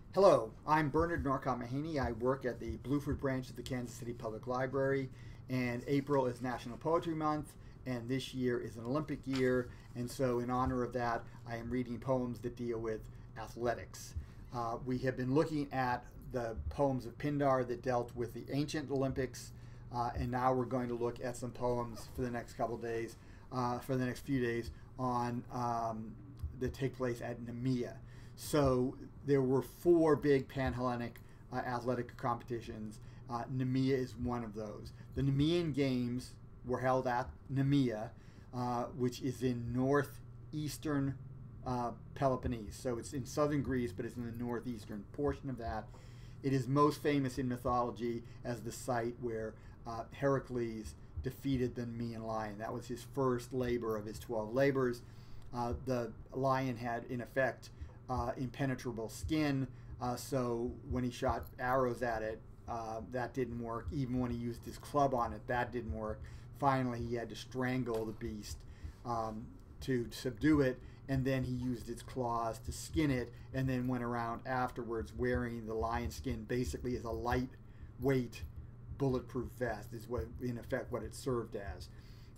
Hello, I'm Bernard Norcott-Mahany. I work at the Blueford branch of the Kansas City Public Library, and April is National Poetry Month, and this year is an Olympic year, and so in honor of that, I am reading poems that deal with athletics. We have been looking at the poems of Pindar that dealt with the ancient Olympics, and now we're going to look at some poems for the next couple days, for the next few days, on that take place at Nemea. So there were four big Pan-Hellenic athletic competitions. Nemea is one of those. The Nemean Games were held at Nemea, which is in northeastern Peloponnese. So it's in southern Greece, but it's in the northeastern portion of that. It is most famous in mythology as the site where Heracles defeated the Nemean lion. That was his first labor of his 12 labors. The lion had, in effect, impenetrable skin, so when he shot arrows at it, that didn't work. Even when he used his club on it, that didn't work. Finally, he had to strangle the beast to subdue it, and then he used his claws to skin it, and then went around afterwards wearing the lion skin basically as a lightweight bulletproof vest, is what, in effect, what it served as.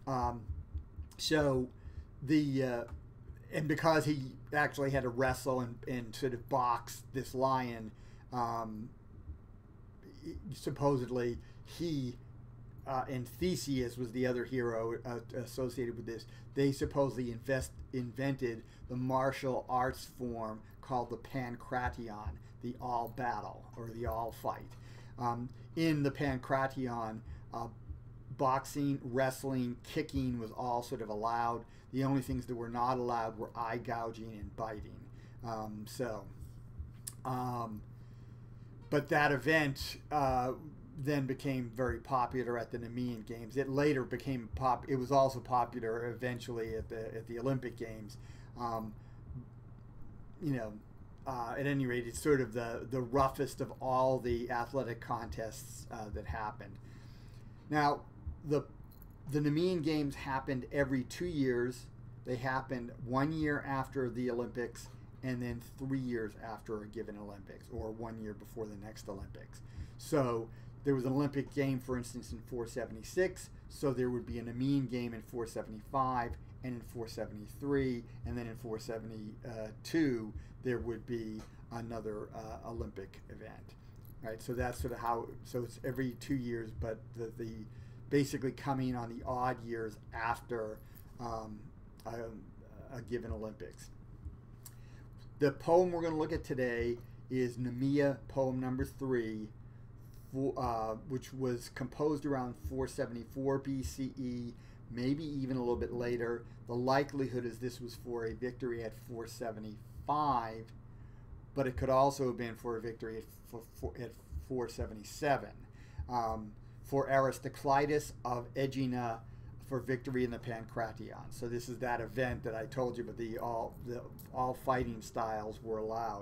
And because he actually had to wrestle and sort of box this lion, supposedly he and Theseus was the other hero associated with this. They supposedly invented the martial arts form called the pankration, the all battle or the all fight. In the pankration, boxing, wrestling, kicking was all sort of allowed. The only things that were not allowed were eye gouging and biting. But that event then became very popular at the Nemean Games. It later became it was also popular eventually at the Olympic Games. At any rate, it's sort of the roughest of all the athletic contests that happened. Now, the Nemean Games happened every 2 years. They happened 1 year after the Olympics and then 3 years after a given Olympics, or 1 year before the next Olympics. So there was an Olympic game, for instance, in 476, so there would be a Nemean game in 475 and in 473, and then in 472 there would be another Olympic event. Right, so that's sort of how. So it's every 2 years, but the basically coming on the odd years after a given Olympics. The poem we're going to look at today is Nemea, poem number 3, which was composed around 474 BCE, maybe even a little bit later. The likelihood is this was for a victory at 475, but it could also have been for a victory at 477. For Aristokleidas of Aigina, for victory in the pankration. So this is that event that I told you, but all fighting styles were allowed.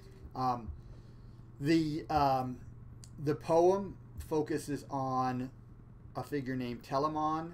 The poem focuses on a figure named Telamon,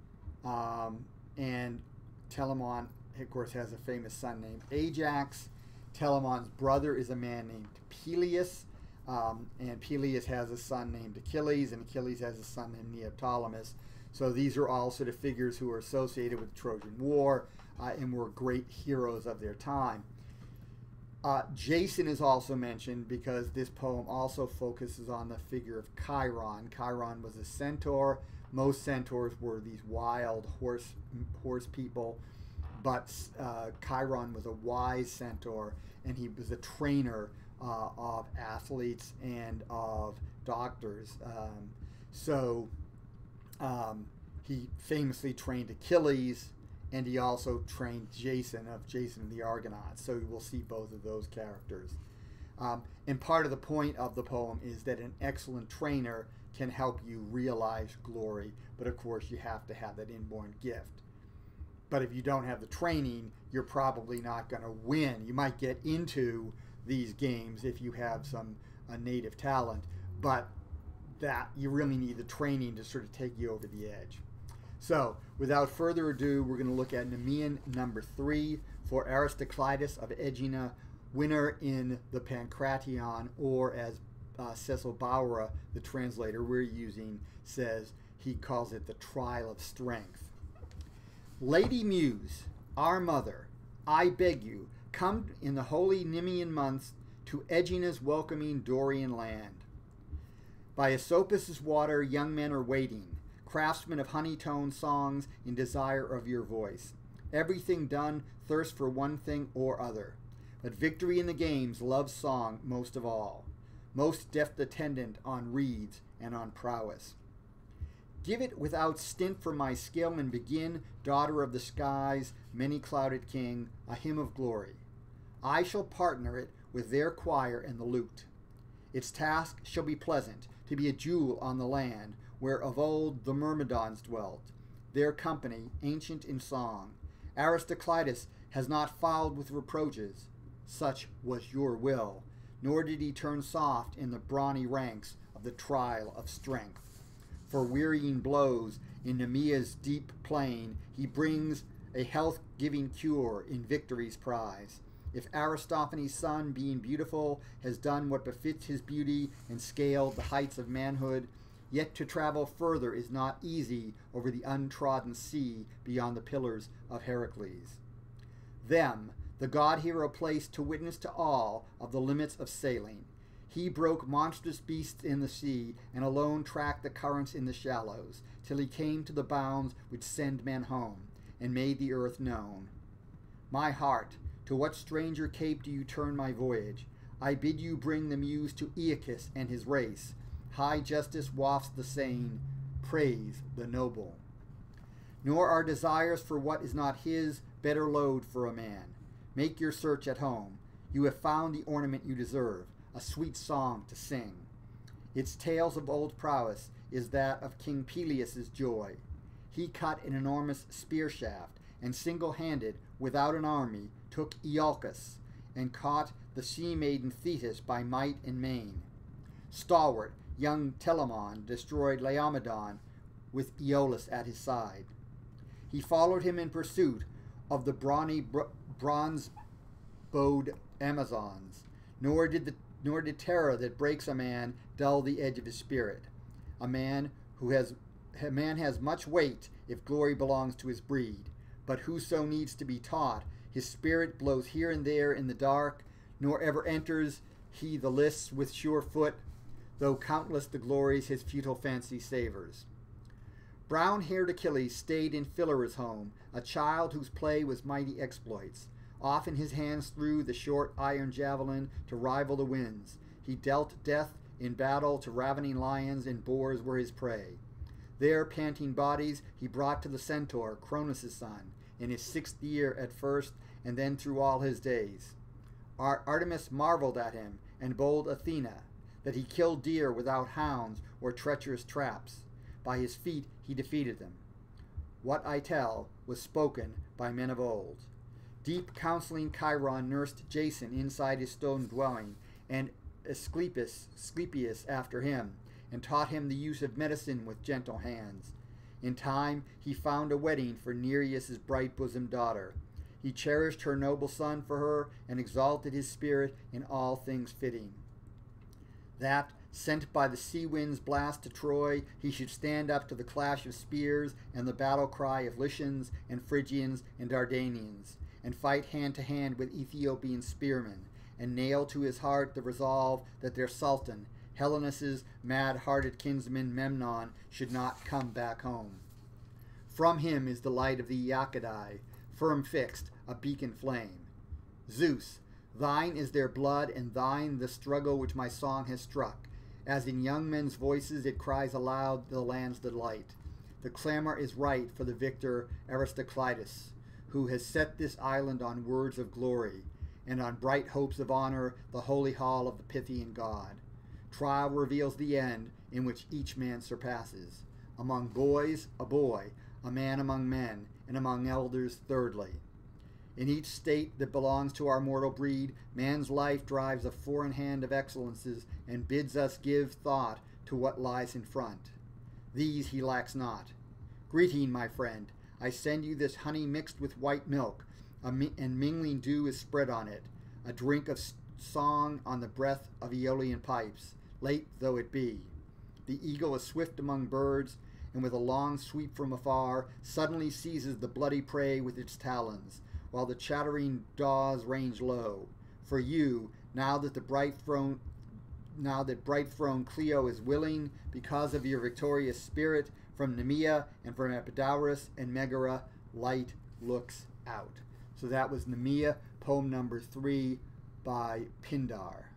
and Telamon, of course, has a famous son named Ajax. Telamon's brother is a man named Peleus, and Peleus has a son named Achilles, and Achilles has a son named Neoptolemus. So these are all sort of figures who are associated with the Trojan War and were great heroes of their time. Jason is also mentioned because this poem also focuses on the figure of Chiron. Chiron was a centaur. Most centaurs were these wild horse people, but Chiron was a wise centaur, and he was a trainer of athletes and of doctors. He famously trained Achilles, and he also trained Jason the Argonaut. So we'll see both of those characters. And part of the point of the poem is that an excellent trainer can help you realize glory, but of course you have to have that inborn gift. But if you don't have the training, you're probably not going to win. You might get into these games if you have some native talent, but that you really need the training to sort of take you over the edge. So without further ado, we're going to look at Nemean number 3 for Aristokleidas of Aigina, winner in the Pancration, or as Cecil Bauer, the translator we're using, says, he calls it the trial of strength. Lady Muse, our mother, I beg you, come in the holy Nemean months to Aegina's welcoming Dorian land. By Aesopus' water young men are waiting, craftsmen of honey-toned songs in desire of your voice. Everything done thirsts for one thing or other, but victory in the games loves song most of all, most deft attendant on reeds and on prowess. Give it without stint for my skill, and begin, daughter of the skies, many-clouded king, a hymn of glory. I shall partner it with their choir and the lute. Its task shall be pleasant, to be a jewel on the land, where of old the Myrmidons dwelt, their company, ancient in song. Aristokleidas has not fouled with reproaches. Such was your will, nor did he turn soft in the brawny ranks of the trial of strength. For wearying blows in Nemea's deep plain, he brings a health-giving cure in victory's prize. If Aristophanes' son, being beautiful, has done what befits his beauty and scaled the heights of manhood, yet to travel further is not easy over the untrodden sea beyond the pillars of Heracles. Them the god-hero placed to witness to all of the limits of sailing. He broke monstrous beasts in the sea, and alone tracked the currents in the shallows, till he came to the bounds which send men home, and made the earth known. My heart, to what stranger cape do you turn my voyage? I bid you bring the muse to Aeacus and his race. High justice wafts the sane, praise the noble. Nor are desires for what is not his better load for a man. Make your search at home. You have found the ornament you deserve, a sweet song to sing. Its tales of old prowess is that of King Peleus' joy. He cut an enormous spear shaft, and single-handed, without an army, took Iolcus, and caught the sea-maiden Thetis by might and main. Stalwart, young Telamon destroyed Laomedon with Aeolus at his side. He followed him in pursuit of the brawny bronze-bowed Amazons, nor did terror that breaks a man dull the edge of his spirit. A man has much weight if glory belongs to his breed, but whoso needs to be taught, his spirit blows here and there in the dark, nor ever enters he the lists with sure foot, though countless the glories his futile fancy savors. Brown-haired Achilles stayed in Philyra's home, a child whose play was mighty exploits. Often his hands threw the short iron javelin to rival the winds. He dealt death in battle to ravening lions, and boars were his prey. Their panting bodies he brought to the centaur, Cronus' son, in his 6th year at first, and then through all his days. Artemis marveled at him, and bold Athena, that he killed deer without hounds or treacherous traps. By his feet he defeated them. What I tell was spoken by men of old. Deep counseling Chiron nursed Jason inside his stone dwelling, and Asclepius after him, and taught him the use of medicine with gentle hands. In time he found a wedding for Nereus' bright-bosomed daughter. He cherished her noble son for her, and exalted his spirit in all things fitting. That, sent by the sea wind's blast to Troy, he should stand up to the clash of spears and the battle cry of Lycians and Phrygians and Dardanians, and fight hand to hand with Ethiopian spearmen, and nail to his heart the resolve that their sultan, Helenus' mad-hearted kinsman Memnon, should not come back home. From him is the light of the Aeacidae, firm fixed, a beacon flame. Zeus, thine is their blood, and thine the struggle which my song has struck. As in young men's voices it cries aloud the land's delight. The clamor is right for the victor Aristokleidas, who has set this island on words of glory, and on bright hopes of honor the holy hall of the Pythian god. Trial reveals the end, in which each man surpasses. Among boys, a boy, a man among men, and among elders thirdly. In each state that belongs to our mortal breed, man's life drives a foreign hand of excellences, and bids us give thought to what lies in front. These he lacks not. Greeting, my friend, I send you this honey mixed with white milk, and mingling dew is spread on it. a drink of song on the breath of Aeolian pipes, late though it be. The eagle is swift among birds, and with a long sweep from afar, suddenly seizes the bloody prey with its talons, while the chattering daws range low. For you, now that bright throned Clio is willing, because of your victorious spirit, from Nemea and from Epidaurus and Megara, light looks out. So that was Nemea, poem number 3 by Pindar.